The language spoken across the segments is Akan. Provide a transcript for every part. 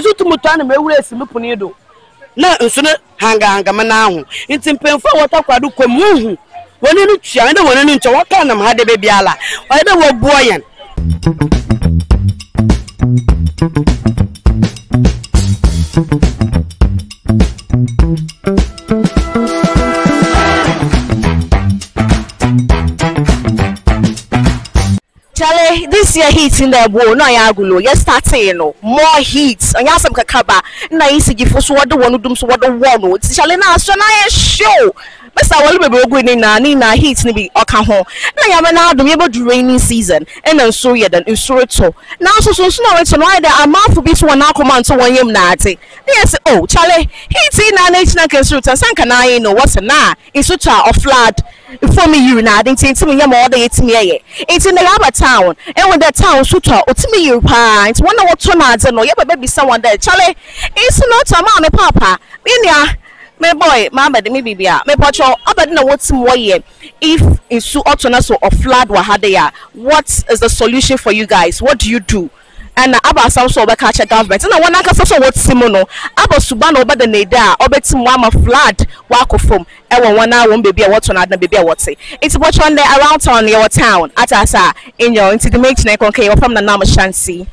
nsu tumuto na mewure esimi puni do na nsu ne hanga mana ho nti mpemfo Takoradi komuhu woni no tua na woni no ncho waka na ma de bia ala o de wo buoyen Charlie, this year heat in the bowl, no yagulo. Yes, starting no more heat. And yasam kakaba. Na isi gifu so what the one dum so what the one. It's Charlie na so na show. Mr. Wale be go na heat ni bi oka ho. Na yama na dum yebo du rainy season. And then so ye then insure to. Now so no it no there amount bi so na come to one yem na ate. Yes, oh Charlie, heat na national construct sanka na no what's na. It's to of flood. For me, you now, didn't say me, more than it's me. It's in the other town, and when that town shoot out, it's me, you pint. One of what tornadoes, and no, baby, someone there. Charlie, it's not a mamma, papa. Minya, my boy, mamma, the maybe, my patrol, I don't know what's more yet. If it's so autonomous or flood, what is the solution for you guys? What do you do? And aba some so be catch government na wana ka so what simono aba suba na oba de neda obetim wa ma flood wa kofom e won wana won baby e what na baby e what say it's watch on there around town your town at asa in your into the make na konke you from na name Shancy.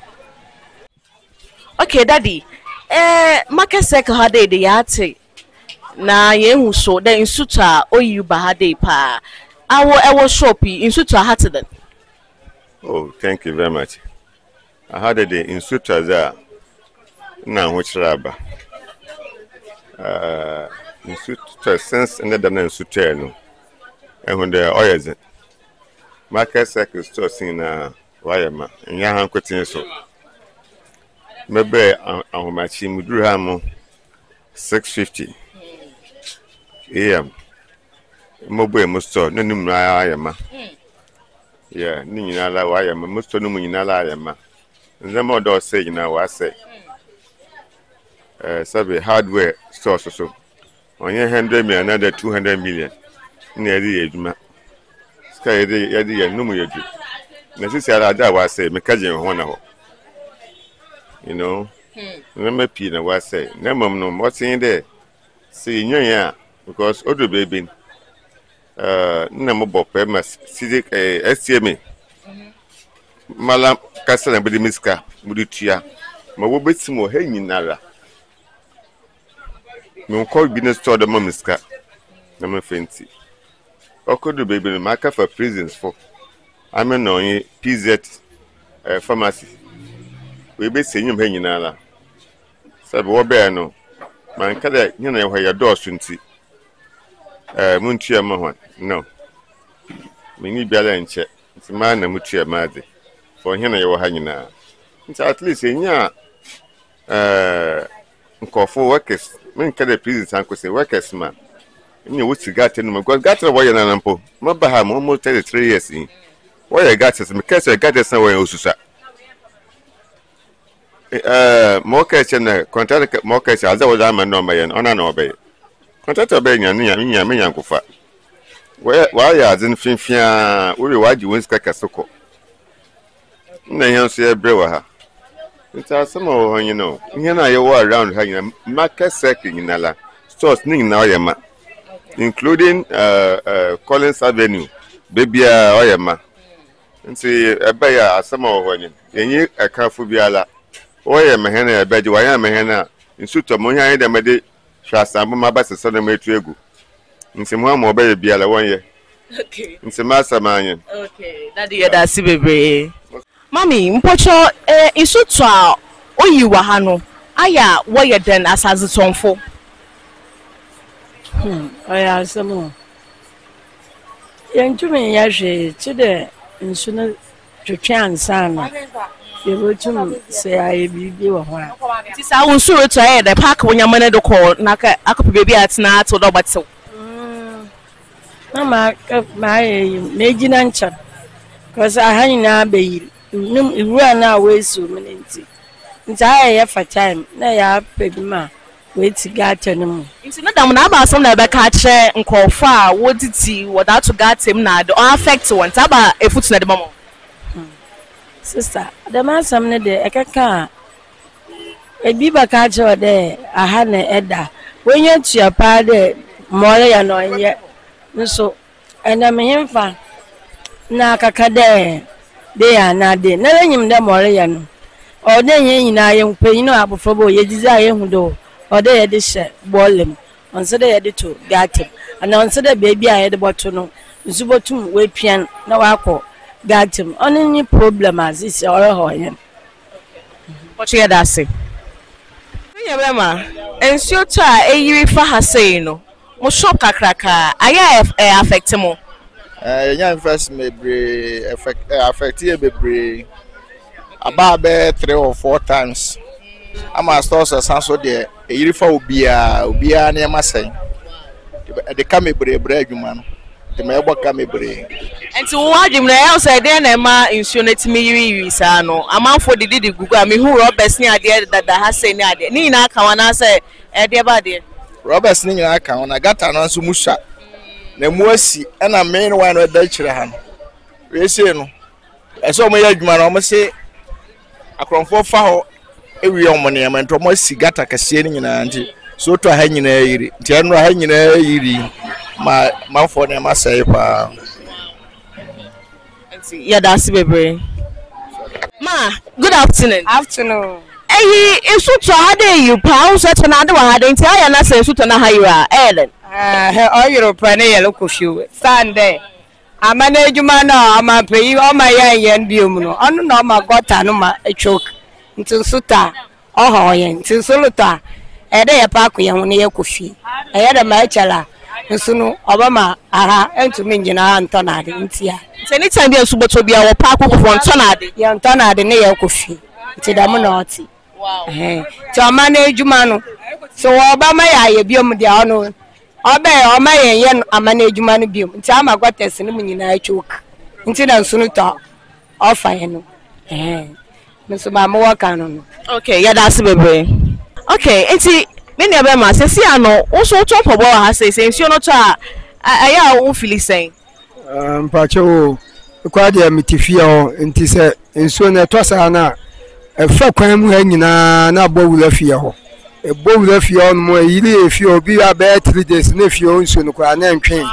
Okay daddy market circle ha dey yate na ye hu so the insuta oyu ba ha dey pa awo shop insuta ha teden. Oh, thank you very much. I had a day in Sutaza now, which raba. In Sutra sense and then in Suterno. And when they are oils, market circle stores in Wayama, and Yahan Cotin so. Maybe on my team would do ham 6:50 a.m. Mobile must store, no Ayama. Yeah, Ninala Wayama, most of them in Alayama. The more does say now, I say, Sabe hardware stores so. On your 100 million, another 200 million. Near the age, ma. Sky, the idea, no more. Necessarily, that was say, Mekajan, one. You know, remember, Pina was say, Never no what's in there. See, yeah, because other baby, Namabo Pemas, Civic, STMA. Malam Castle and Bedimiska, Muditia, Mawobitsimo, hanging Nara. No call business store the Mamiska, Nama fancy. Or could the baby marker for prisons for I'm an only PZ pharmacy. We be seeing him hanging Nara. Sab Waberno, man, Kada, you know where your door shouldn't see. Muntia Mohan, no. Mini Bella and check. It's a man and Mutia Madi. For him, you were hanging now. It's at least in ya. For workers, men can the prison uncle say workers, man. And you would got in because got away an ample. Mabaham almost 33 years in. Why I got us because I got us somewhere else. More cash and contract more cash as I was a man number and on an obey. Contract obeying and near me, Uncle Fat. Why are in Finfia? Why do you win Skakasoko? Say brewer. It's some more, you know. You know, you were around hanging a market circle in Nala. Stores ning now, Yama, including Collins Avenue, Baby Oyama. And see a buyer, some more when you a careful biala. Oyama Hena, a bed, Wayama Hena, in suit of Moya, the Medi, Shasta, Mabas, and Southern Matrigo. In some more baby biala 1 year. Okay. In some master man. Okay, that's baby. Mami, mpocho isutwa oyiwa hano aya wo ye den asaze tonfo aya samo yentumi ya hwe chide nsu no twetwan sana yewotum se aye bibi wo ho a ti sa wo nsu reto aye the park wo nyamane de ko na ka akop bebi atena ato do batew mama ka mai mejina ncha cause ahanyina abeyi Iwura na wesu minenti. Nta ya for time na ya pedima weti gata nemu. Nti na dam na aba som na be ka kire nkofo a woditi woda to gatem na de affect one taba efutu na de mamo. Sister, the man some ne de ekaka ebi baka cho de aha na eda wenye tua pa de more ya no nye nso ena mehemfa na kaka de ya na de na enyim de more ya no o de yen nyina ye mpanyin no abofo bo ye giza ye hu do o de ye de hye bolem onse de ye de to gatem ana onse de baby a ye de boto no nsubotum we pian na wako gatem only problem as is or hoyen what you da say ya be ma ensio to a eyiri fa ha sei no mo shop kakraka aya affect mo nya invest mebre affect ye bebre about 3 or 4 times ama stores asanso de eyiri fa obia na masai de kamebre adwuma no de me ebo kamebre enti wo adwum na ya say de na ma insurance mi yiri sa no amanfo de gugu a me hu robbers ni ade dada ha say ni ade ni na aka wana say e de ba de robbers ni nyina aka wana gata no nso musha na muasi na main one no da kire ha no we say no eso mo ya adwuma na mo say akronfo fa ho ewi omo ne ma nto mo si gata kase ni nyina nti so to ha nyina yiri nti eno ha nyina yiri ma for na ma say pa yeah, that's bebre. Ma, good afternoon. Afternoon. Eh, isu to hade you pa so to na de wa hade nti aya na say isu to na hayira Ellen. All Europe na ye look few. Sunday. Amana ejuma na ama peyi o ma ya biom no. Onu na ma gota no ma echok. Nti suta o ho ye. Nti suluta. E de ye pa ko ye ho ne ye kofi. E ye de ma echala. Nso no obama aha entumi ngina antonade ntia. Anytime be suboto bia wo pa akoko ntonade. Ya ntonade ne ye kofi. Nti da mu na oti. Wow. Ti amana ejuma no. So obama ya ye biom dia ono. Obe o ma yen amana ejuma no biom nti ama gwates no nyina achok nti na nso no to ofa ye no nso ma mo waka no okay yeah that's bebre okay nti me ne be ma se si ano wo so to pobo ha se nsi no to a aya wo fili sen mpache wo kwa dia mitifia o nti se nso na to sa na efa kwan mu ha nyina na bo wula fie ho ebo wura fie on mo yiri efie obi aba 3 days na fie on so no kwa na ntwen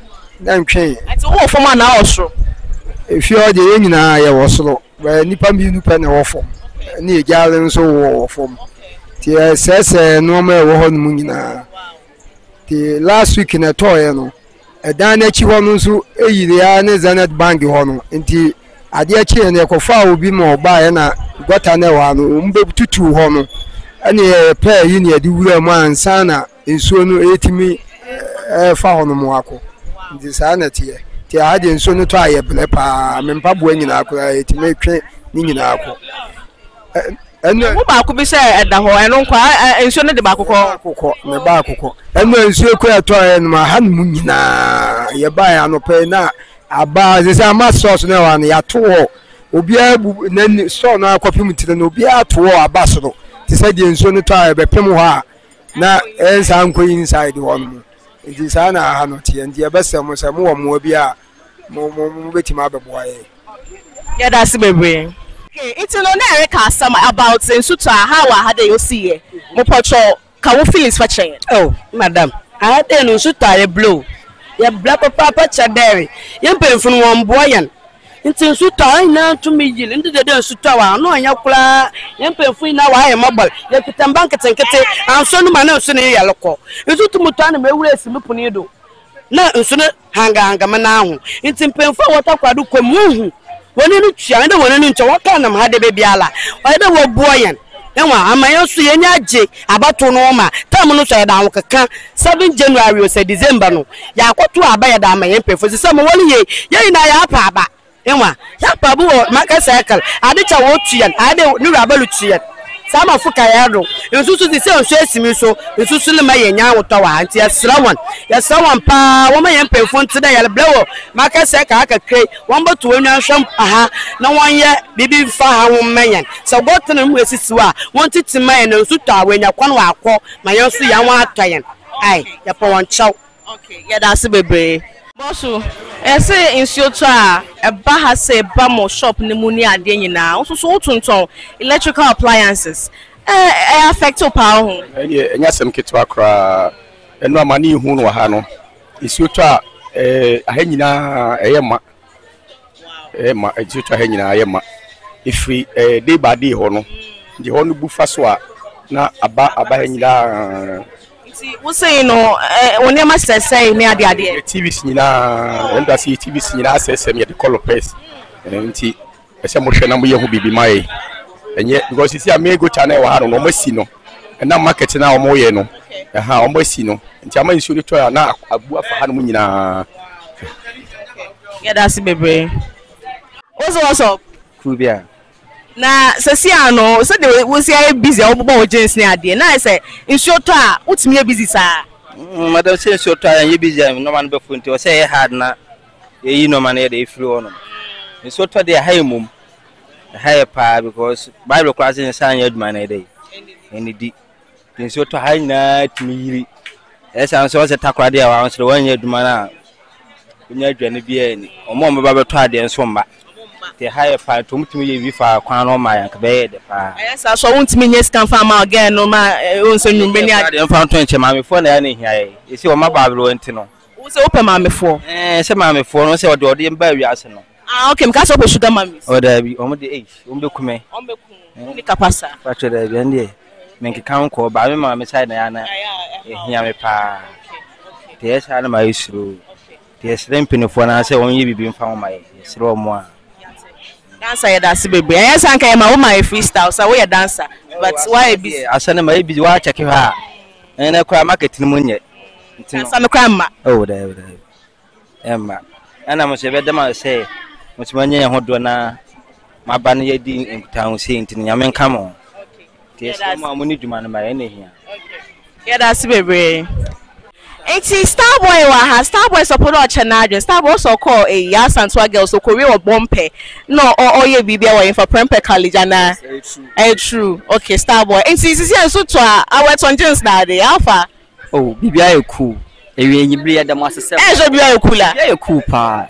ati wo fom na osoro efie o de nyina ya wosoro ba nipa mi nu pa na wo fom na ejale nso wo fom ti sese no ma wo ho nu nyina ti last week na to ye no edan na chi ho no nso eyiri ya na Zenith Bank ho no nti ade a chi na ekofa obi ma oba ya na gota na wa no mbe tutu ho no ani pe yi ni adi wura mu ansa na nsuo no etimi fa hono mu akọ ndi sa na tie ti ade nsuo no to aye ble pa mempa bo nyina akọ etimi twe ni nyina akọ wo ba akọ bi se eda ho eno nkwa nsuo no de ba akọ me ba akọ eno nsuo ko eto aye no ma han mu nyina ye ba ya no pe na aba ze sa ma sauce na wa na ya to obi abu na so na akọpim tire na obi ato abasoro ti say the nso no to be pem ho a na ensa nko inside one nti sa na ha no tie nti ebesem se mo wo mo bi a mo betima abeboaye yeah that's bebre okay it's no na ereka some about nso to how ha dey you see here mo pocho ka wo feelings for chen oh madam I had nso to a blow ya bla papa chadere ya mpemfunu won boyan nti nso to na to me yile ndi de nso to wa no anya kula ya mpemfunu na wa ya mobile ya kitamba nketenkete anso no ma na nso ne ya lokọ nso to muto na mewure esimupu ni do na nso ne hanga mana ahu nti mpemfu wotakwado kwamuhu woni no tua nda woni no ncho waka na ma de bebiala wa de wo boyan enwa amayo so yenya age abato no ma tam no so ya da kaka 7 January o se December no ya akoto aba ya da amaye mpemfu se mo woni ye na ya apa aba enwa ya pa bu maka cycle ade cha wo tuyan ade ni rabalu tuyan sama fuka ya do nsusu di se onso esimi so nsusu le ma yenya woto wa anti ya srawan pa wo ma yen pefo ntida ya blewo maka cycle aka kre won boto wonwa hwam aha na won ye bibi fa ha wo menyen so goto na mu esisi wa won titi man na nsu to awanya kwan wa akọ ma yen so ya won atoyen ai ya po won chaw okay yeah that's bebre bosu ese nsuo to a eba ha se ba mo shop ni mu ni ade nyina so tunton electrical appliances affect to power. And yes, some kids were cry, and no money who know Hano. It's your child, a henina, a yama, it's your henina, a yama. If we day by day, hono, the honor buffaswa, na about henina. What's saying, no, when you must say near the idea. TV Sina, and I see TV Sina says, me at the color paste, and see a emotion who be my. And yet, because you see, I may go channel, I don't know, Messino, and now market now, Moyeno, and how Messino, and Chama is really try now, a book for Hanumina. Yeah, that's baby. What's up? Kubia. Na Sasiano, so they was here busy about James near the and I say, in short time, what's me busy, sir? Madam says short time, you busy, no man before to say hard na, you know, man, they flew on them. It's what they high mum, higher pa because Bible class in San Yard man a day. And it did. In short high night, me. As I saw the Takoradi around the 1 year man. When you're going to be any, or more about Tradi and Swamba. The higher part to me if I can't on my bed. Yes, I saw one minutes come from again. No, my own son, you many I found 20 mammy for any here. You see what my Bible went to know. Who's open mammy for? Some mammy for no say what do you bury arsenal. Okay, catch up with sugar mammy. Or there be on the age, Umbukume, only Capasa. but there be any. Make a count call by my mammy side, Anna. Hear me pa. Yes, I know my issue. Yes, limping for an answer when you be found my slow more. Dancer, that's baby. Yes, I came out my freestyle, so we a dancer. But why be? I send my baby watch a car. And I cry market in the moon yet. Some grandma. Oh, there. Emma. And I must have them say, what's my name? What do I? My banner in town saying to Yaman, come on. Yes, I'm need to man by any here. Yeah, that's baby. It's Starboy Starboy support our channel. Starboy also call a SHANCY girl so Korea or Bompe. No, or you be there for Prempe College and true. Okay, Starboy. It's easy so to our tongues that day. Alpha. Oh, BBI cool. You be at the master. I should be a cooler. Yeah, cool pa.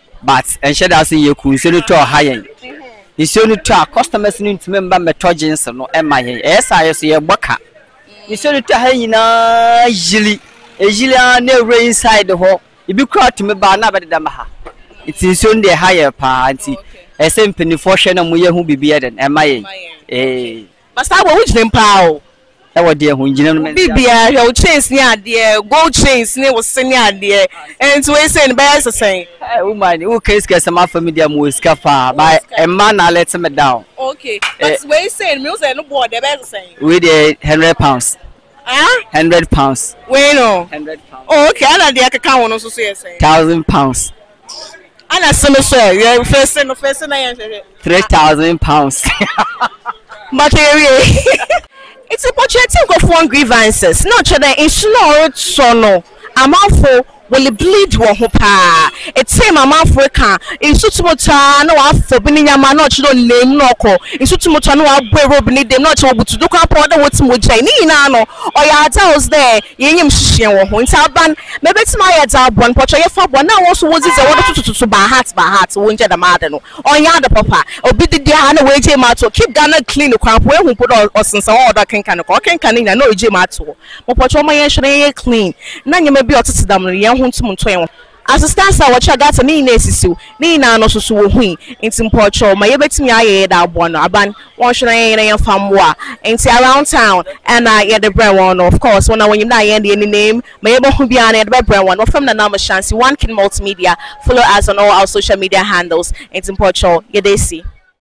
But and share us in your cool. So to high. It's only to customers need to remember methods and no MI. Yes, I see a bucker. It's only to high in Jilly. Ejilia never inside the hall. If you cry to me, but never the Damaha. It is only a higher party. A same penny fortune and we who be better than MIA. Eh, but Starboy, which name pow? Our dear who gentlemen be your chains near dear, gold chains near was senior dear, and to say bears the same. Woman, who case get some for me, dear Muskafa by a man, I let him down. Okay, but we say music no board the best saying. With £100. £100. We know. £100. Oh, okay, I like a count also say £1,000. And I sell sir, yeah, first and £3,000. Material. It's a portrait of one grievances. Not sure that in slow sono. I'm out for will bleed one hopa. It's same amount for a car. In Sutumota, no for being a man, not your name, no call. In Sutumota, no, I'll beneath them, not able to look up order what's more Chinese, or your house there. Yam Shion, who's our band. Maybe it's my head one portrait for one. Now also was it a water to by heart, won't the matter. Or yonder papa, or bid the Diana way Jamato, keep Ghana clean the crop where we put all since all that can I know Jamato. But Pochoma should clean. None you may be to them. As a stance, I watch a gat and necessary. Nina no so hui. It's important. My betting I that one. Aban, one should I farm war. And see around town. And I hear the brand one, of course. When you die any name, my able to be on the brand one. From the number SHANCY, Onekingmultimedia. Follow us on all our social media handles. It's important. Yeah, they see.